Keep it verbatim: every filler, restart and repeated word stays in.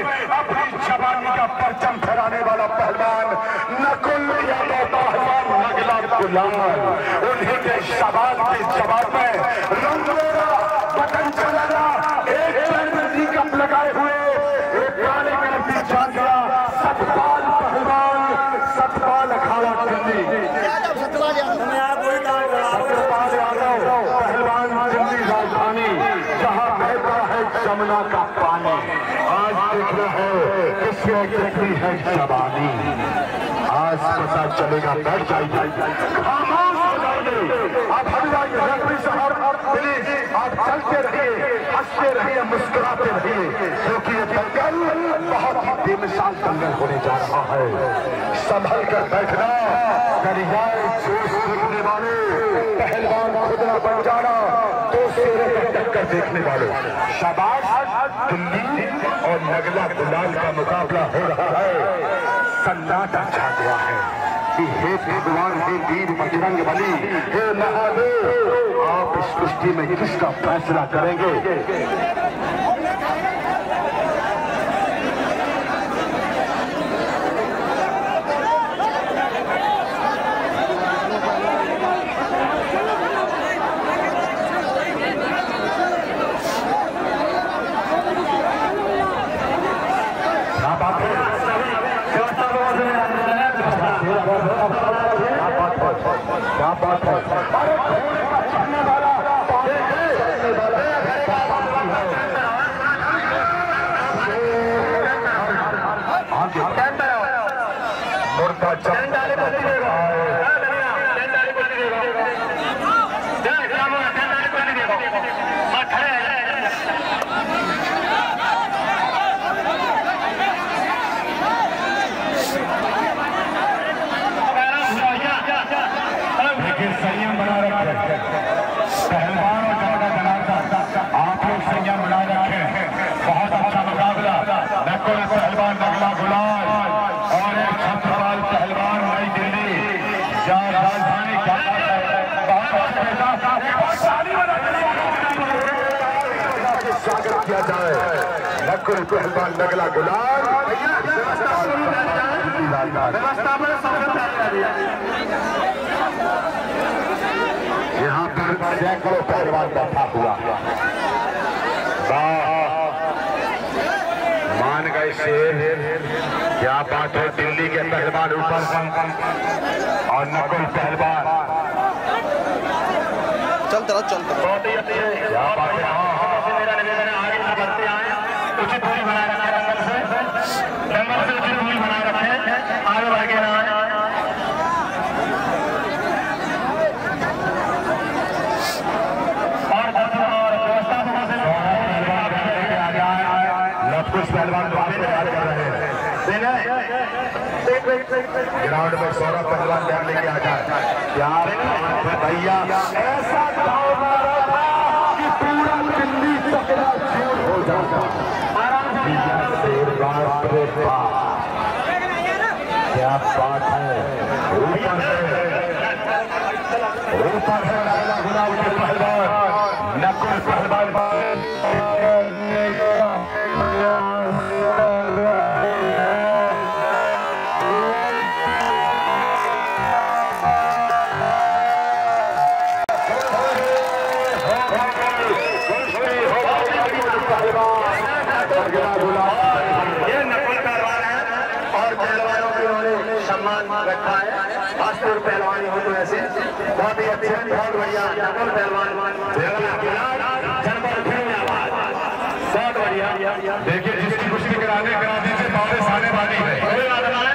अपनी जवानी का परचम फहराने वाला पहलवान नकुल यादव पहलवान नगला गुलाल, उन्हीं के सवाल के जवाब में रंगोरा बटन चलाना एक चैन कप लगाए हुए एक काले कलर की झांकिया सतपाल पहलवान, सतपाल अखाड़ा दिल्ली, सतपाल यादव पहलवान दिल्ली राजधानी, जहां बहता है जमुना का पानी। आज देखना है किससे कितनी है जवानी, आज पता चलेगा। बैठ जाइए, खामोश हो जाइए। आप हमारा रेफरी साहब प्लीज आप चलते रहिए, हंसते रहिए, मुस्कुराते रहिए, क्योंकि ये दंगल बहुत ही बेमिसाल दंगल होने जा रहा है। संभल कर बैठना, करियाए जोश देखने वाले, पहलवान खुद न बन जाना, तो शेरे के टक्कर देखने वाले। शाबाश, दिल्ली और नगला गुलाल का मुकाबला हो रहा है। सन्नाटा छा गया है कि हे भगवान, हे वीर बजरंग बली, हे महादेव, आप इस कुश्ती में किसका फैसला करेंगे? क्या बात है, अरे घोड़े का चढ़ने वाला मुर्दा चढ़ने संयम बना रखे पहलवान और जनता जनार्दन, आप लोग संयम बना रखे। बहुत अच्छा मुकाबला, नकुल पहलवान नगला गुलाल और एक छत्रपाल पहलवान नई दिल्ली, जहाँ राजधानी स्वागत किया जाए। नकुल पहलवान नगला गुलाल, व्यवस्था में यहाँ पर सैकड़ों पहलवान बैठा हुआ। मान गए शेर, क्या बात है। दिल्ली के पहलवान ऊपर और नकुल पहलवान चलते रहो चलते रहो। क्या बात है। मेरा निवेदन है आगे बढ़ते आए, उचित दूरी बनाए रखें, जंगल से जंगल से उचित दूरी बनाए रखें, आगे बढ़ के ना कुछ पहलवान तैयार कर रहे हैं। ग्राउंड में सौरभ पहलवान तैयार लेके आ जाए। प्यार भैया ऐसा दाव मारा था कि पूरा दिल्ली चकनाचूर हो जाता। बाप रे बाप, क्या बात है। ऊपर है ऊपर है नगला गुलाल के पहलवान नकुल पहलवान। ये नकुल पहलवान है और पहलवानों की उन्होंने सम्मान रखा है। खासतौर पहलवानी हो तो ऐसे बहुत ही अच्छे, बहुत बढ़िया नकुल पहलवान, बहुत बढ़िया। देखिए जिसकी कुश्ती कराने करा दीजिए, वापस आने वाली है।